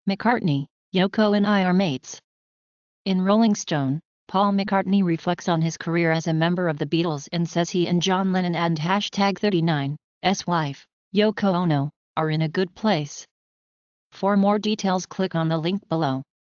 McCartney, Yoko and I are mates. In Rolling Stone, Paul McCartney reflects on his career as a member of the Beatles and says he and John Lennon and #39's wife, Yoko Ono, are in a good place. For more details, click on the link below.